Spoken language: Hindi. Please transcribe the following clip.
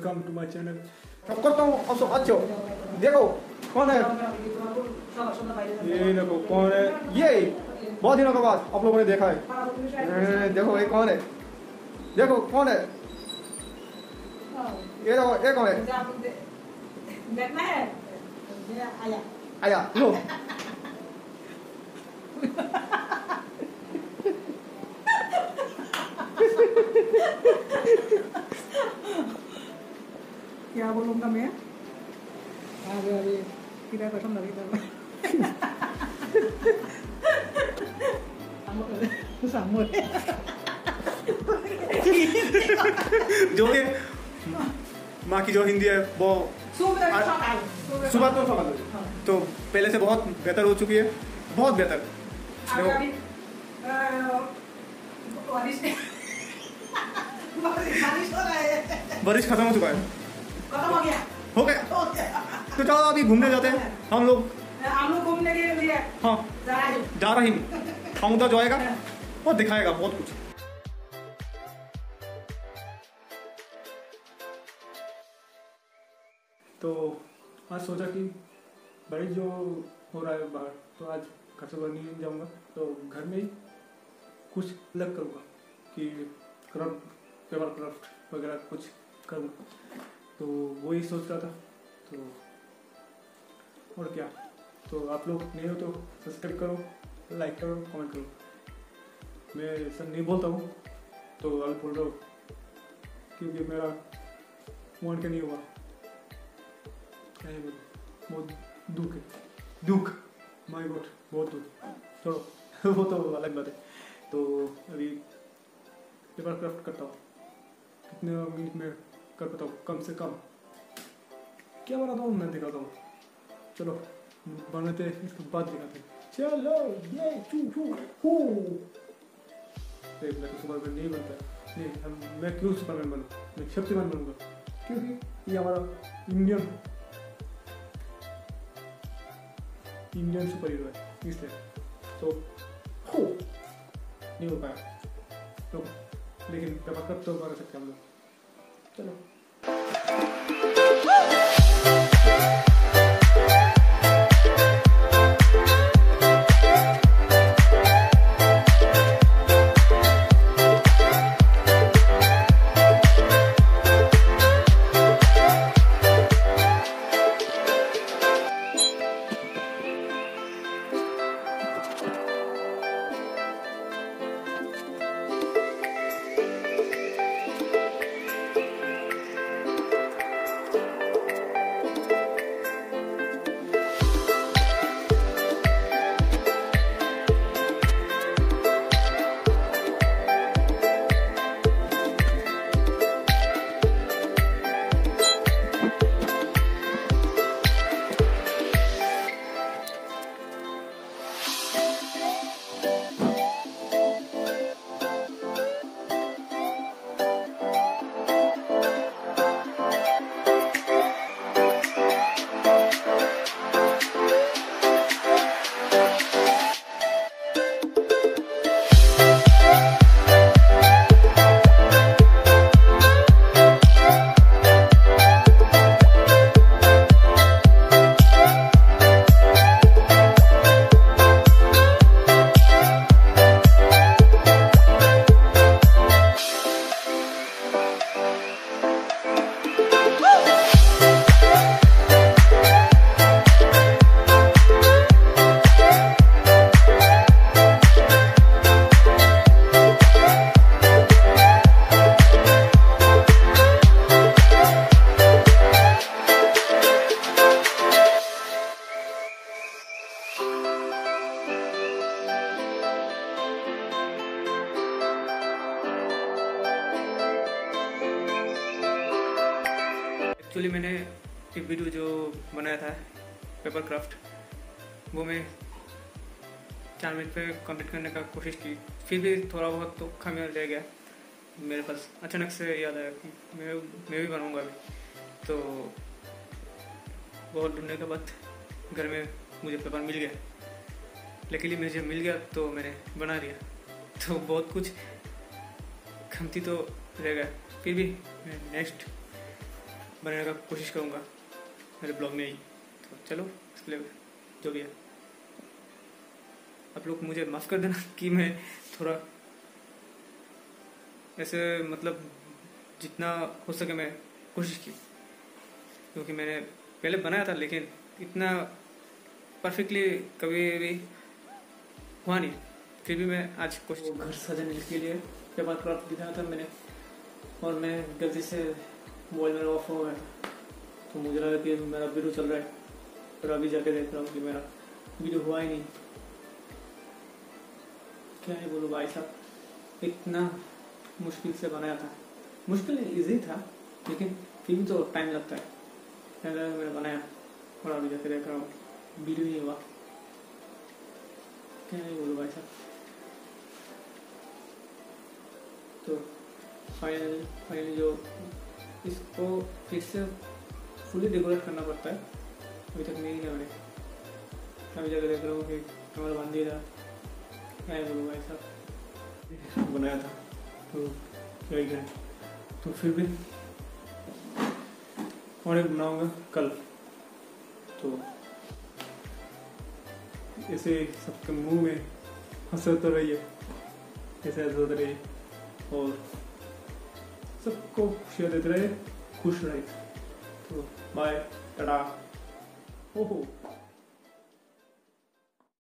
Welcome to my channel. अब करता हूँ अच्छो देखो कौन है ये, देखो कौन है ये, बहुत दिनों के बाद आप लोगों ने देखा है। देखो ये कौन है, देखो कौन है ये, देखो ये कौन है, देखना है आया आया लो क्या बोलूँगा मैं, अभी tidak kosong dari itu samur जो ये माँ की जो हिंदी है वो सुबह तो समझ तो पहले से बहुत बेहतर हो चुकी है, बहुत बेहतर। बारिश खत्म हो चुका है, हो गया तो चलो अभी घूमने जाते हैं हम लोग घूमने के लिए। हाँ जा रही हूँ, हम उधर जाएगा और दिखाएगा बहुत कुछ। तो आज सोचा कि बारिश जो हो रहा है बाहर, तो आज घर से बाहर नहीं जाऊँगा, तो घर में ही कुछ अलग करूँगा कि पेपर क्राफ्ट वगैरह कुछ करूँगा, तो वही सोच रहा था। तो और क्या, तो आप लोग नहीं हो तो सब्सक्राइब करो, लाइक करो, कमेंट करो। मैं सब नहीं बोलता हूँ तो अब बोल रहा हूँ क्योंकि मेरा मन के नहीं हुआ, क्या है बोलो, बहुत दुख है, दुख माय गॉड, बहुत दुख। चलो वो तो अलग बात है। तो अभी पेपर क्राफ्ट करता हूँ, कितने मिनट में कर पाता हूँ, कम से कम क्या बनाता हूँ मैं दिखाता हूँ। चलो बनाते हैं, इसके बाद दिखाते हैं। चलो ये मैं तो सुपरमैन नहीं बनता नहीं, मैं क्यों सुपरमैन बनूँ, मैं शक्तिमान बनूंगा, क्योंकि ये हमारा इंडियन सुपर हीरो है, इसलिए तो नहीं हो पाया तो, लेकिन पेपर क्राफ्ट तो बना सकते हम लोग। चलो एक्चुअली मैंने एक वीडियो जो बनाया था पेपर क्राफ्ट, वो मैं 4 मिनट पे कंप्लीट करने का कोशिश की, फिर भी थोड़ा बहुत तो खामियां रह गया मेरे पास। अचानक से याद आया कि मैं भी बनाऊंगा अभी, तो बहुत ढूंढने के बाद घर में मुझे पेपर मिल गया। लेकिन मुझे मिल गया तो मैंने बना दिया, तो बहुत कुछ कमती तो रह गया, फिर भी मैं नेक्स्ट बनाने का कोशिश करूँगा मेरे ब्लॉग में ही। तो चलो इसके लिए जो भी है आप लोग मुझे माफ़ कर देना कि मैं थोड़ा ऐसे मतलब जितना हो सके मैं कोशिश की, क्योंकि मैंने पहले बनाया था लेकिन इतना परफेक्टली कभी भी हुआ नहीं। फिर भी मैं आज कोशिश घर सजाने के लिए पेपर क्राफ्ट दिखाया था मैंने, और मैं गलती से मोबाइल मेरा ऑफ हो गया, तो मुझे लगा कि मेरा वीडियो चल रहा है, पर अभी जाके देख रहा हूँ कि मेरा वीडियो हुआ ही नहीं। क्या ही बोलूँ भाई साहब, इतना मुश्किल से बनाया था। मुश्किल इजी था लेकिन फिर भी तो टाइम लगता है। मैंने बनाया और अभी जाके देख रहा हूँ वीडियो नहीं हुआ। क्या ही बोलूँ भाई साहब। तो फाइनली जो इसको फिर से फुली डेकोरेट करना पड़ता है, अभी तक नहीं किया मैंने। अभी जाकर देख रहा हूँ कि कमर बांध दिया। क्या बोलूँ भाई साहब, बनाया था तो क्या ही करें। तो फिर भी और एक बनाऊँगा कल। तो ऐसे सबके मुंह में हंसते रहिए, ऐसे हंसते रहिए और सबको खुशियाँ देते रहे, खुश रहे। तो बाय, टाटा। ओहो।